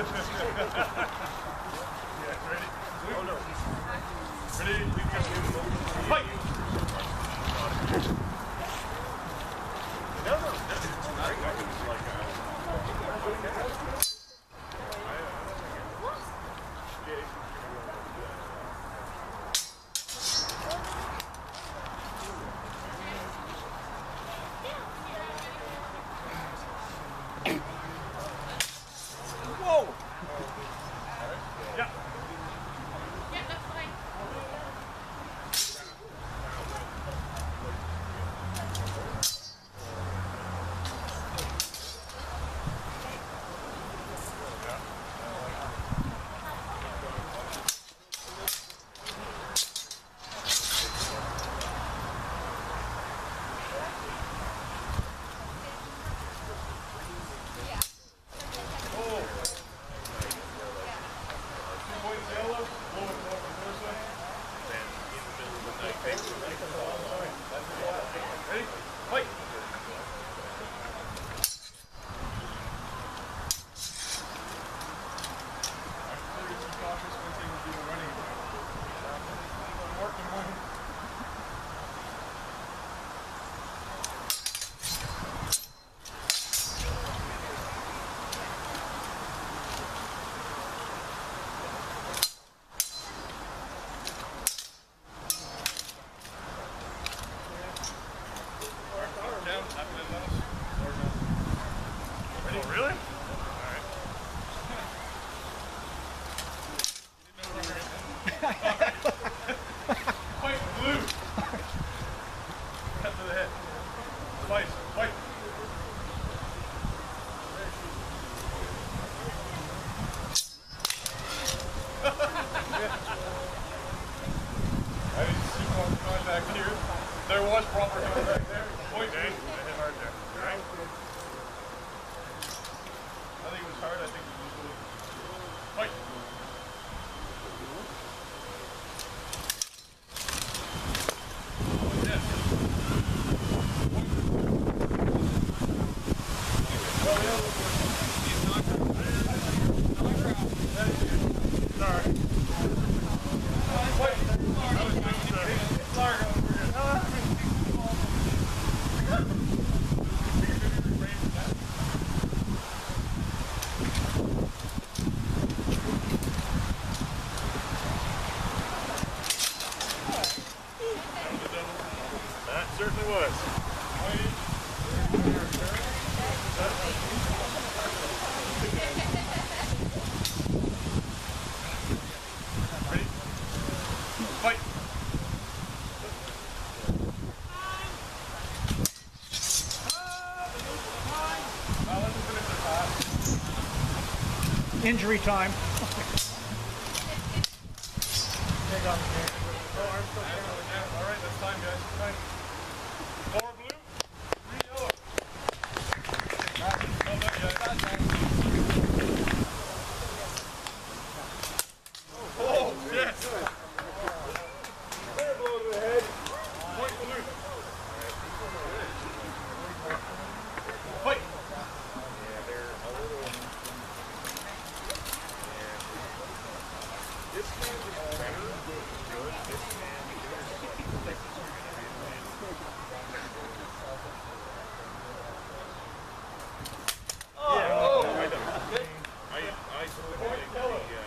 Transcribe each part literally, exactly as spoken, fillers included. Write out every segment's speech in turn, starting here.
Yeah, ready? Oh no. Ready? Fight! No, no, that's not like Whoa! Yeah. Yeah, that's fine. Ready? Fight! Ready? Oh, really? Alright. Fight, blue! Cut to the head. Fight, fight! I didn't see proper contact here. There was proper contact there. Point, okay. I hit hard there. Alright. I think it was hard, I think it was really... Fight! Oh, yes. Well, the other one he's not out. Sorry. Fight! That was good, sorry. That certainly was. Ready? Fight! Injury time. Alright, that's time, guys. Time. Four blue, three yellow. Well done, guys. Oh, yes! Clear blow to the head. Point blue. Fight! Yeah, they're a little... This man is better. Good. This man is Oh, yeah, oh, I know. I, I sort of think the, uh,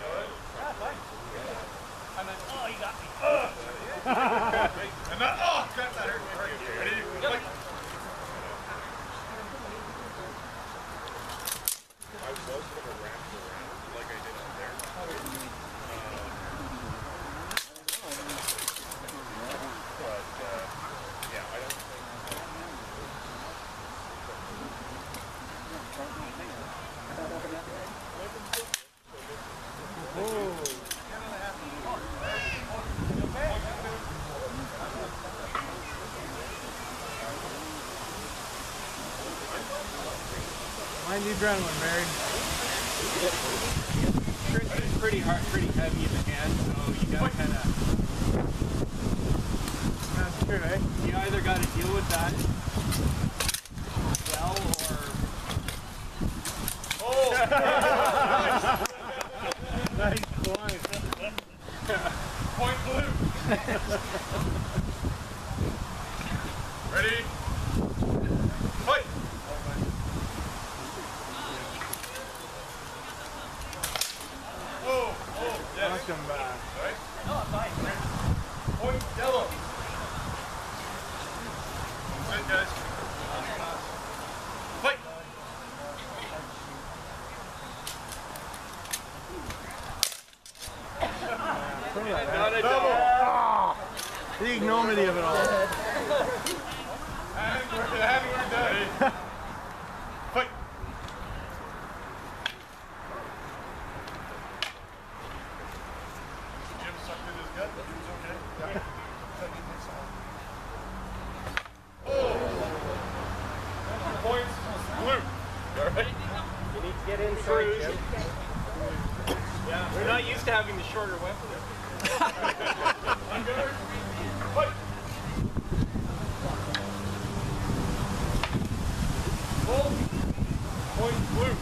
and then, oh, you got me. Uh, and then, oh, God, that hurt me. Ready? Yep. I was going to wrap it around like I did up there. But, uh, yeah, I don't think... Mind the adrenaline, Mary. It's pretty hard, pretty heavy in the hand, so you gotta kind of. That's true, eh? You either gotta deal with that well, or. Oh! enormity of it all. And we're, and we're done. Fight. Jim sucked in his gut, but he was okay. Yeah. Oh! Points. Blue. All right. You need to get inside, Jim. Yeah, we're not used to having the shorter weapon. Under. Fight. Roll. Point blue.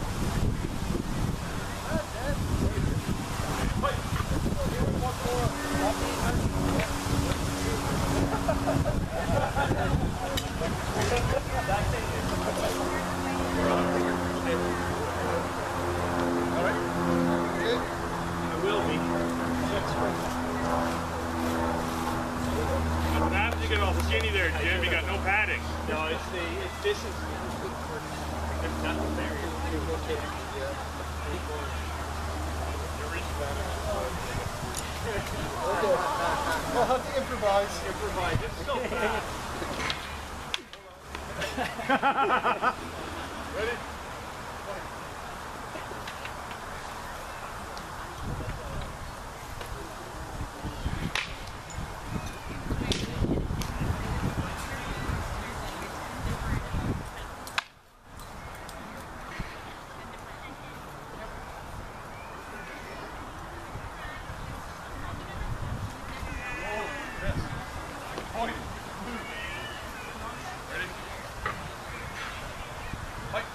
Fight. One more. All right. Good. I will be. What happens? You get all skinny there, Jim. You got no padding. No, it's the, it's, this is, there's nothing there. You're reaching that. Okay. I'll have to improvise. Improvise. It's so fast. Ready? Point. Ready? Fight.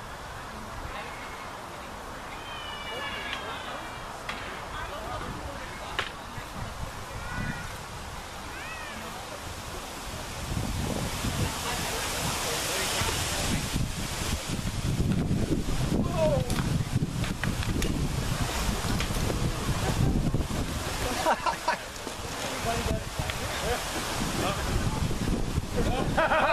Oh!